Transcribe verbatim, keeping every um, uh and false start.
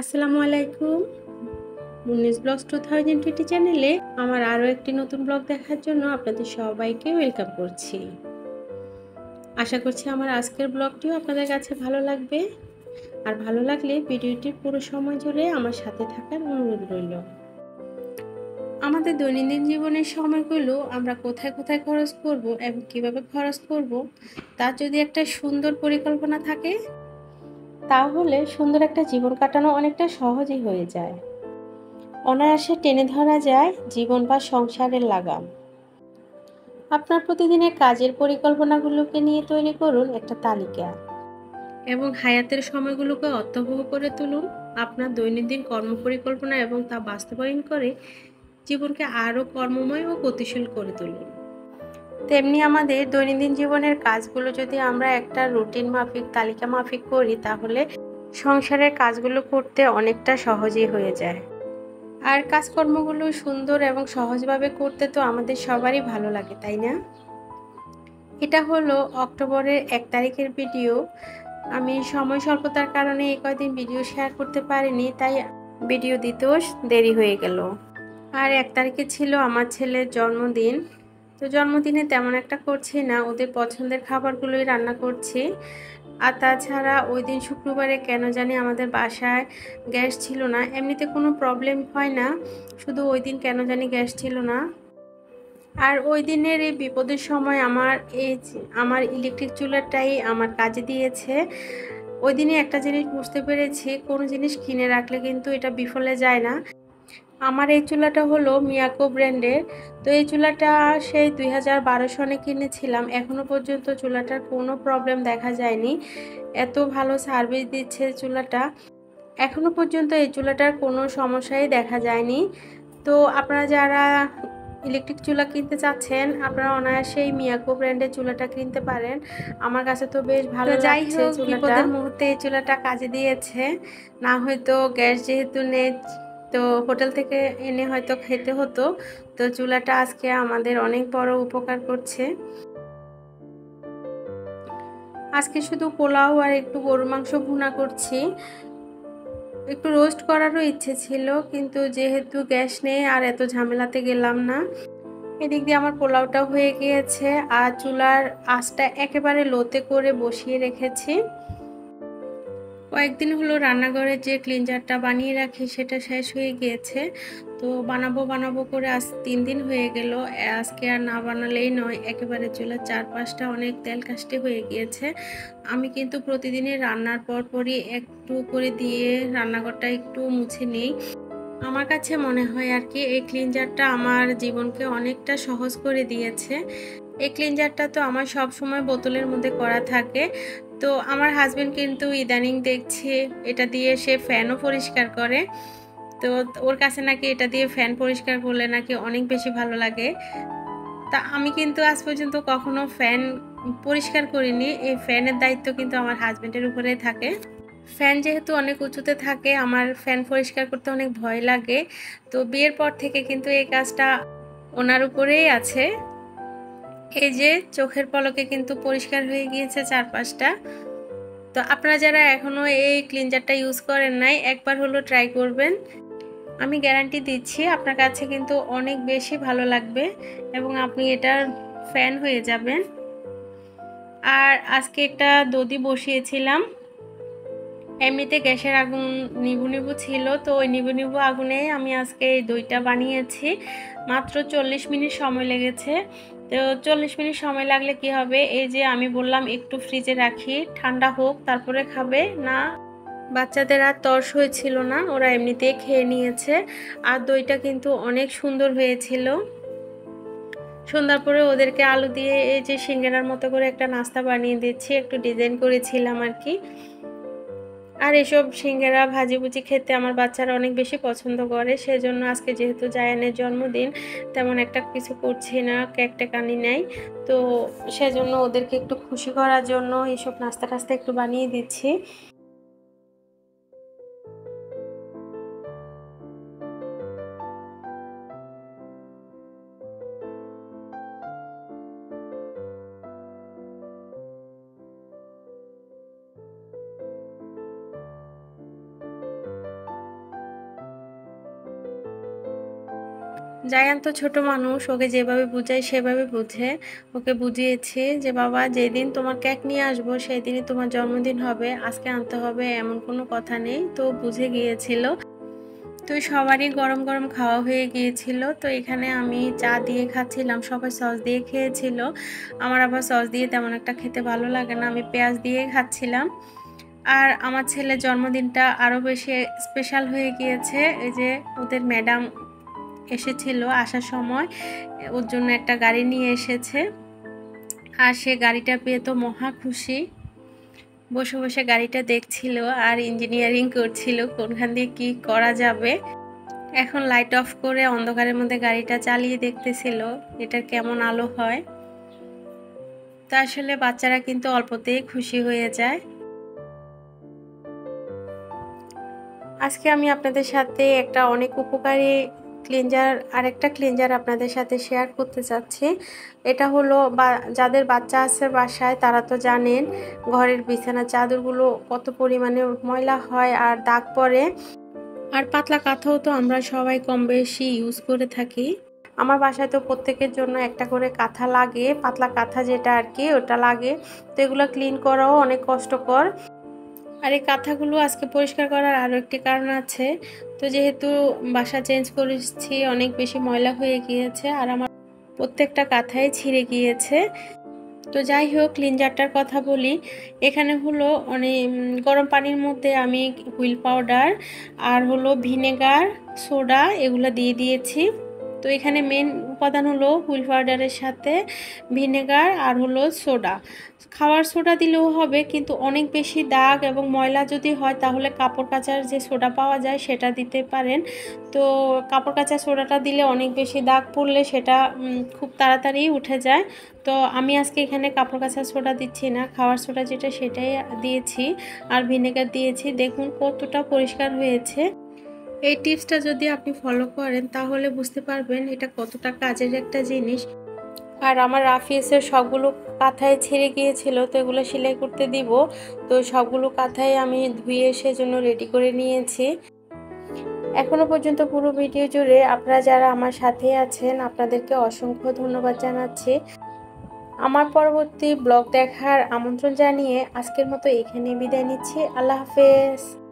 আসসালামু আলাইকুম। Munni's blogs two thousand twenty চ্যানেলে আমার আরও একটি নতুন ব্লগ দেখার জন্য আপনাদের সবাইকে ওয়েলকাম করছি। আশা করছি আমার আজকের ব্লগটিও আপনাদের কাছে ভালো লাগবে। আর ভালো লাগলে ভিডিওটির পুরো সময় জুড়ে আমার সাথে থাকার অনুরোধ রইল। আমাদের দৈনন্দিন জীবনের সময়গুলো আমরা কোথায় কোথায় খরচ করব এবং কিভাবে খরচ করব, তার যদি একটা সুন্দর পরিকল্পনা থাকে তাহলে সুন্দর একটা জীবন কাটানো অনেকটা সহজই হয়ে যায়। অনায়াসে টেনে ধরা যায় জীবন বা সংসারের লাগাম। আপনার প্রতিদিনের কাজের পরিকল্পনাগুলোকে নিয়ে তৈরি করুন একটা তালিকা এবং হায়াতের সময়গুলোকে অর্থবহ করে তুলুন। আপনার দৈনন্দিন কর্ম পরিকল্পনা এবং তা বাস্তবায়ন করে জীবনকে আরও কর্মময় ও গতিশীল করে তুলুন। তেমনি আমাদের দৈনন্দিন জীবনের কাজগুলো যদি আমরা একটা রুটিন মাফিক তালিকা মাফিক করি তাহলে সংসারের কাজগুলো করতে অনেকটা সহজই হয়ে যায়। আর কাজকর্মগুলো সুন্দর এবং সহজভাবে করতে তো আমাদের সবারই ভালো লাগে, তাই না? এটা হলো অক্টোবরের এক তারিখের ভিডিও। আমি সময় স্বল্পতার কারণে এই কয়দিন ভিডিও শেয়ার করতে পারিনি, তাই ভিডিও দিতেও দেরি হয়ে গেল। আর এক তারিখে ছিল আমার ছেলের জন্মদিন। তো জন্মদিনে তেমন একটা করছি না, ওদের পছন্দের খাবারগুলোই রান্না করছি। আর তাছাড়া ওই দিন শুক্রবারে কেন জানি আমাদের বাসায় গ্যাস ছিল না। এমনিতে কোনো প্রবলেম হয় না, শুধু ওই দিন কেন জানি গ্যাস ছিল না। আর ওই দিনের এই বিপদের সময় আমার এই আমার ইলেকট্রিক চুলাটাই আমার কাজে দিয়েছে। ওই দিনে একটা জিনিস বুঝতে পেরেছি, কোনো জিনিস কিনে রাখলে কিন্তু এটা বিফলে যায় না। আমার এই চুলাটা হলো মিয়াকো ব্র্যান্ডের। তো এই চুলাটা সেই দুই হাজার বারো সনে কিনেছিলাম। এখনও পর্যন্ত চুলাটার কোনো প্রবলেম দেখা যায়নি, এত ভালো সার্ভিস দিচ্ছে চুলাটা। এখনও পর্যন্ত এই চুলাটার কোনো সমস্যাই দেখা যায়নি। তো আপনারা যারা ইলেকট্রিক চুলা কিনতে চাচ্ছেন আপনারা অনায়াসেই মিয়াকো ব্র্যান্ডের চুলাটা কিনতে পারেন। আমার কাছে তো বেশ ভালো লাগছে চুলাটা। বিপদের মুহূর্তে এই চুলাটা কাজে দিয়েছে, না হয়তো গ্যাস যেহেতু নেই তো হোটেল থেকে এনে হয়তো খেতে হতো। তো চুলাটা আজকে আমাদের অনেক বড় উপকার করছে। আজকে শুধু পোলাও আর একটু গরুর মাংস ভুনা করছি। একটু রোস্ট করারও ইচ্ছে ছিল, কিন্তু যেহেতু গ্যাস নেই আর এত ঝামেলাতে গেলাম না। এদিক দিয়ে আমার পোলাওটা হয়ে গিয়েছে আর চুলার আঁচটা একেবারে লোতে করে বসিয়ে রেখেছি। কয়েকদিন হলো রান্নাঘরে যে ক্লিনজারটা বানিয়ে রাখি সেটা শেষ হয়ে গিয়েছে। তো বানাবো বানাবো করে আজ তিন দিন হয়ে গেল। আজকে আর না বানালেই নয়, একেবারে চুলার চারপাশটা অনেক তেল কাস্টে হয়ে গিয়েছে। আমি কিন্তু প্রতিদিনই রান্নার পর পরই একটু করে দিয়ে রান্নাঘরটা একটু মুছে নিই। আমার কাছে মনে হয় আর কি এই ক্লিনজারটা আমার জীবনকে অনেকটা সহজ করে দিয়েছে। এই ক্লিনজারটা তো আমার সব সময় বোতলের মধ্যে করা থাকে। তো আমার হাজবেন্ড কিন্তু ইদানিং দেখছি এটা দিয়ে সে ফ্যানও পরিষ্কার করে। তো ওর কাছে নাকি এটা দিয়ে ফ্যান পরিষ্কার করলে নাকি অনেক বেশি ভালো লাগে। তা আমি কিন্তু আজ পর্যন্ত কখনো ফ্যান পরিষ্কার করিনি। এই ফ্যানের দায়িত্ব কিন্তু আমার হাজবেন্ডের উপরে থাকে। ফ্যান যেহেতু অনেক উঁচুতে থাকে আমার ফ্যান পরিষ্কার করতে অনেক ভয় লাগে। তো বিয়ের পর থেকে কিন্তু এই কাজটা ওনার উপরেই আছে। এই যে চোখের পলকে কিন্তু পরিষ্কার হয়ে গিয়েছে চারপাশটা। তো আপনারা যারা এখনো এই ক্লিনজারটা ইউজ করেন নাই একবার হলো ট্রাই করবেন। আমি গ্যারান্টি দিচ্ছি আপনার কাছে কিন্তু অনেক বেশি ভালো লাগবে এবং আপনি এটার ফ্যান হয়ে যাবেন। আর আজকে একটা দধি বসিয়েছিলাম। এমনিতে গ্যাসের আগুন নিভু নিভু ছিল, তো ওই নিভু নিভু আগুনে আমি আজকে এই দইটা বানিয়েছি। মাত্র চল্লিশ মিনিট সময় লেগেছে। তো চল্লিশ মিনিট সময় লাগলে কি হবে, এই যে আমি বললাম একটু ফ্রিজে রাখি ঠান্ডা হোক তারপরে খাবে না। বাচ্চাদের আর তর্স হয়েছিল না, ওরা এমনিতেই খেয়ে নিয়েছে। আর দইটা কিন্তু অনেক সুন্দর হয়েছিল। সন্ধ্যার পরে ওদেরকে আলু দিয়ে এই যে সিঙ্গারার মতো করে একটা নাস্তা বানিয়ে দিচ্ছি, একটু ডিজাইন করেছিলাম আর কি। আর এসব সিঙ্গারা ভাজিভুজি খেতে আমার বাচ্চারা অনেক বেশি পছন্দ করে। সেজন্য আজকে যেহেতু জায়ানের জন্মদিন তেমন একটা কিছু করছি না, কেক টেক আনি নাই। তো সেজন্য ওদেরকে একটু খুশি করার জন্য এইসব নাস্তা টাস্তা একটু বানিয়ে দিচ্ছি। জায়ান তো ছোট মানুষ, ওকে যেভাবে বুঝাই সেভাবে বুঝে। ওকে বুঝিয়েছি যে বাবা যেদিন তোমার কেক নিয়ে আসবো সেই দিনই তোমার জন্মদিন হবে, আজকে আনতে হবে এমন কোনো কথা নেই। তো বুঝে গিয়েছিল। তো সবারই গরম গরম খাওয়া হয়ে গিয়েছিল। তো এখানে আমি চা দিয়ে খাচ্ছিলাম, সবাই সস দিয়ে খেয়েছিল। আমার আবার সস দিয়ে তেমন একটা খেতে ভালো লাগে না, আমি পেঁয়াজ দিয়ে খাচ্ছিলাম। আর আমার ছেলের জন্মদিনটা আরও বেশি স্পেশাল হয়ে গিয়েছে। এই যে ওদের ম্যাডাম এসেছিল, আসার সময় ওর জন্য একটা গাড়ি নিয়ে এসেছে। আর সে গাড়িটা পেয়ে তো মহা খুশি, বসে বসে গাড়িটা দেখছিল আর ইঞ্জিনিয়ারিং করছিল কোনখান দিয়ে কি করা যাবে। এখন লাইট অফ করে অন্ধকারের মধ্যে গাড়িটা চালিয়ে দেখতেছিল এটার কেমন আলো হয়। তা আসলে বাচ্চারা কিন্তু অল্পতেই খুশি হয়ে যায়। আজকে আমি আপনাদের সাথে একটা অনেক উপকারী ক্লিনজার আরেকটা ক্লিনজার আপনাদের সাথে শেয়ার করতে চাচ্ছি। এটা হলো বা যাদের বাচ্চা আছে বাসায় তারা তো জানেন ঘরের বিছানা চাদরগুলো কত পরিমাণে ময়লা হয় আর দাগ পড়ে। আর পাতলা কাঁথাও তো আমরা সবাই কম বেশি ইউজ করে থাকি। আমার বাসায় তো প্রত্যেকের জন্য একটা করে কাঁথা লাগে, পাতলা কাঁথা যেটা আর কি ওটা লাগে। তো এগুলো ক্লিন করাও অনেক কষ্টকর। আর এই কাঁথাগুলো আজকে পরিষ্কার করার আরও একটি কারণ আছে। তো যেহেতু বাসা চেঞ্জ করেছি অনেক বেশি ময়লা হয়ে গিয়েছে আর আমার প্রত্যেকটা কাঁথাই ছিঁড়ে গিয়েছে। তো যাই হোক ক্লিনজারটার কথা বলি। এখানে হলো অনেক গরম পানির মধ্যে আমি হুইল পাউডার আর হলো ভিনেগার, সোডা এগুলো দিয়ে দিয়েছি। তো এখানে মেন উপাদান হলো হুইল পাউডারের সাথে ভিনেগার আর হলো সোডা। খাওয়ার সোডা দিলেও হবে, কিন্তু অনেক বেশি দাগ এবং ময়লা যদি হয় তাহলে কাপড় কাচার যে সোডা পাওয়া যায় সেটা দিতে পারেন। তো কাপড় কাচার সোডাটা দিলে অনেক বেশি দাগ পড়লে সেটা খুব তাড়াতাড়ি উঠে যায়। তো আমি আজকে এখানে কাপড় কাচার সোডা দিচ্ছি না, খাওয়ার সোডা যেটা সেটাই দিয়েছি আর ভিনেগার দিয়েছি। দেখুন কতটা পরিষ্কার হয়েছে। এই টিপসটা যদি আপনি ফলো করেন তাহলে বুঝতে পারবেন এটা কতটা কাজের একটা জিনিস। আর আমার রাফিসের সবগুলো কাঁথায় ছিঁড়ে গিয়েছিল, তো এগুলো সেলাই করতে দিব। তো সবগুলো কাঁথাই আমি ধুয়ে সেজন্য রেডি করে নিয়েছি। এখনো পর্যন্ত পুরো ভিডিও জুড়ে আপনারা যারা আমার সাথে আছেন আপনাদেরকে অসংখ্য ধন্যবাদ জানাচ্ছি। আমার পরবর্তী ব্লগ দেখার আমন্ত্রণ জানিয়ে আজকের মতো এখানে বিদায় নিচ্ছি। আল্লাহ হাফেজ।